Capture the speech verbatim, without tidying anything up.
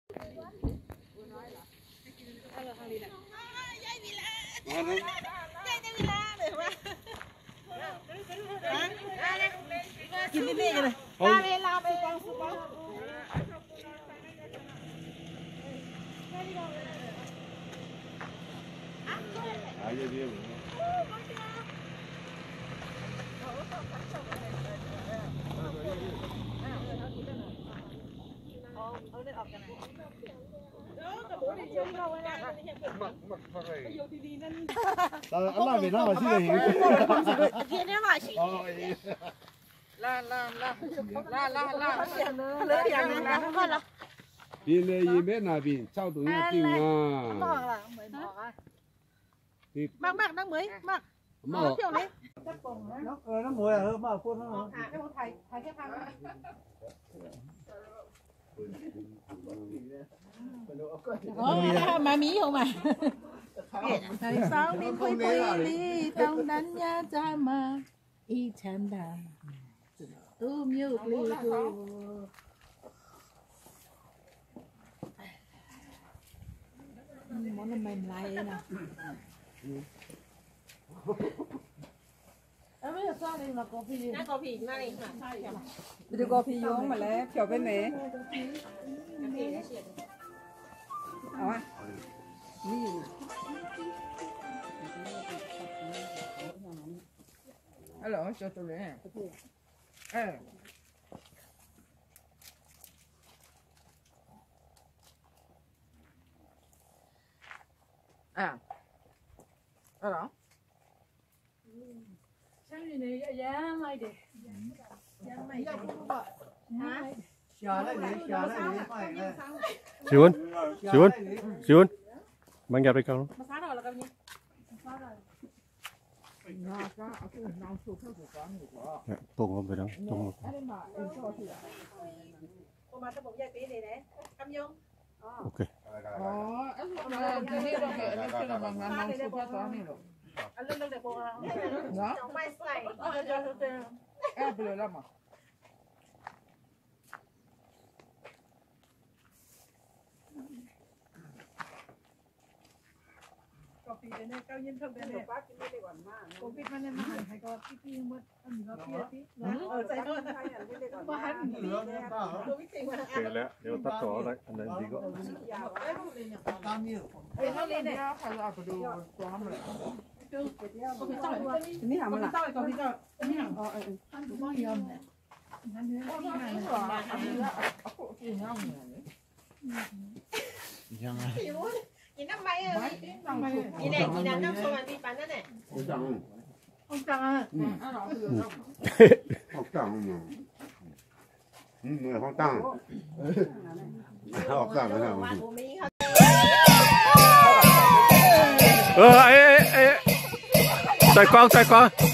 กินนี่นี่กันเลยลาไปลาไปฟังสุภาพอาเยอะๆเอาเล่นออกกันนะAllah về nó mà chứ gì kia nó mà chỉ la la la la la la lớn tiền là không con đâu đi này gì biết là vì sao tụi nó tìm à bác bác đang mới bác nó thiểu đấy nó nó mới à hơn mà con nó à cái thầy thầy cái thằng mà mí không mà thầy sao đi quay quay đi tao đánh nhá cha mà y chán đà tu miêu liu tu món làm mềm lại nè em biết sao đây là cà phê nó cà phê này đi cà phê uống mà lấy kiểu bên nàyเอาอ่ะนี่ฮัลโหลจอดตรงนี้เอออ่ะฮัลโหลฉันอยู่ในยังไม่เด็กยังไม่เด็กฮะ Siun, Siun, Siun, mang nhập đây con. Tung không phải đâu, tung không. Ok. Kopi ini kau yang tahu ini. Kopi mana mana? Hai kopi tu buat ambil kopi tu. Oh, saya tahu. Bahan ni. Kopi tinggal. Ok lẽ, nếu tắt gió lại, anh này gì có. Eh, kau ni ni. Kalau aku tu tuang mana? Kopi tahu. Ini apa lah? Kopi tahu, kopi tahu. Ini apa? Oh, eh. Kan tu kau yang ni. Nanti ni mana? Aku yang ni. Jangan. Chị năm mấy ơi, chị này chị làm năm sau mà đi bán đó này. Không trăng, không trăng à? Không trăng mà, người không trăng, không trăng cái nào? Ờ, ê, ê, ê, xoay con, xoay con.